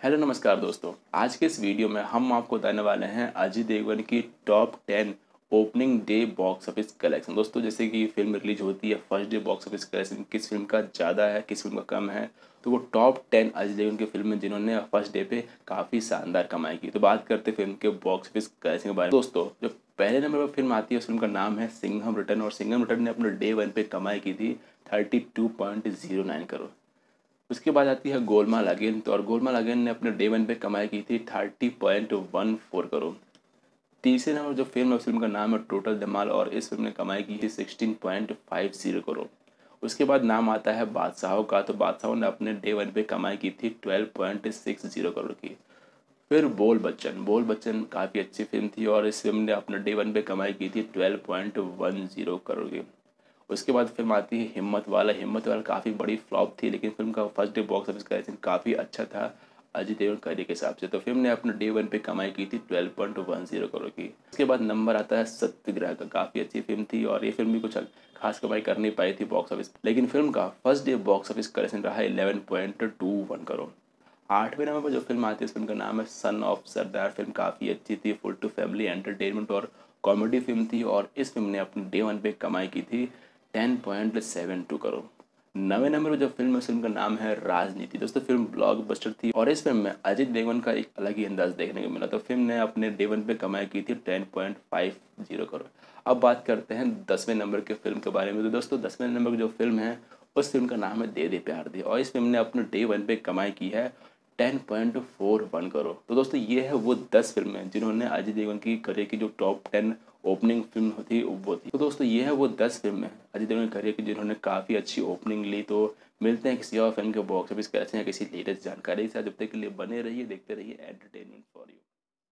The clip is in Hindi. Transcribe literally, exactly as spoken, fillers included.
हेलो नमस्कार दोस्तों। आज के इस वीडियो में हम आपको बताने वाले हैं अजय देवगन की top ten opening day box office collection. दोस्तों जैसे कि फिल्म रिलीज होती है first day box office collection किस फिल्म का ज़्यादा है किस फिल्म का कम है, तो वो टॉप टेन अजय देवगन की फिल्म जिन्होंने फर्स्ट डे पे काफ़ी शानदार कमाई की। तो बात करते फिल्म के बॉक्स ऑफिस कलेक्शन के बारे में। दोस्तों जो पहले नंबर पर फिल्म आती है उस फिल्म का नाम है सिंघम रिटर्न, और सिंघम रिटर्न ने अपने डे वन पे कमाई की थी thirty two point zero nine crore. उसके बाद आती है गोलमाल अगेन, तो और गोलमाल अगेन ने अपने डे वन पे कमाई की थी thirty point one four crore. तीसरे नंबर जो फिल्म है उस फिल्म का नाम है टोटल धमाल, और इस फिल्म ने कमाई की थी sixteen point five zero crore. उसके बाद नाम आता है बादशाहों का, तो बादशाहों ने अपने डे वन पे कमाई की थी twelve point six zero crore की। फिर बोल बच्चन, बोल बच्चन काफ़ी अच्छी फिल्म थी और इस फिल्म ने अपने डे वन पे कमाई की थी twelve point one zero crore की। उसके बाद फिल्म आती है हिम्मत वाला। हिम्मत वाला काफ़ी बड़ी फ्लॉप थी, लेकिन फिल्म का first day box office collection काफ़ी अच्छा था अजय देवगन करियर के हिसाब से। तो फिल्म ने अपने डे वन पे कमाई की थी twelve point one zero crore की। उसके बाद नंबर आता है सत्यग्रह का। काफ़ी अच्छी फिल्म थी और ये फिल्म भी कुछ खास कमाई कर नहीं पाई थी बॉक्स ऑफिस, लेकिन फिल्म का first day box office collection रहा eleven point two one crore. आठवें नंबर पर जो फिल्म आती है उस फिल्म का नाम है सन ऑफ सरदार। फिल्म काफ़ी अच्छी थी, फुल टू फैमिली एंटरटेनमेंट और कॉमेडी फिल्म थी, और इस फिल्म ने अपने डे वन पे कमाई की थी ten point seven two crore. नवे नंबर पर जो फिल्म है उस फिल्म का नाम है राजनीति। दोस्तों फिल्म ब्लॉकबस्टर थी और इस फिल्म में अजय देवगन का एक अलग ही अंदाज देखने को मिला। तो फिल्म ने अपने डे वन पे कमाई की थी ten point five zero crore. अब बात करते हैं दसवें नंबर के फिल्म के बारे में। तो दोस्तों दसवें नंबर की जो फिल्म है उस फिल्म का नाम है दे दे प्यार दे, और इस फिल्म ने अपने डे वन पे कमाई की है ten point four one crore. तो दोस्तों ये है वो दस फिल्में जिन्होंने अजय देवगन की करियर की जो टॉप टेन ओपनिंग फिल्म थी वो थी। तो दोस्तों ये है वो दस फिल्में अजय देवगन की करियर की जिन्होंने काफ़ी अच्छी ओपनिंग ली। तो मिलते हैं किसी और फिल्म के बॉक्स ऑफिस कलेक्शन या किसी लेटेस्ट जानकारी के साथ। जब तक के लिए बने रहिए, देखते रहिए एंटरटेनमेंट।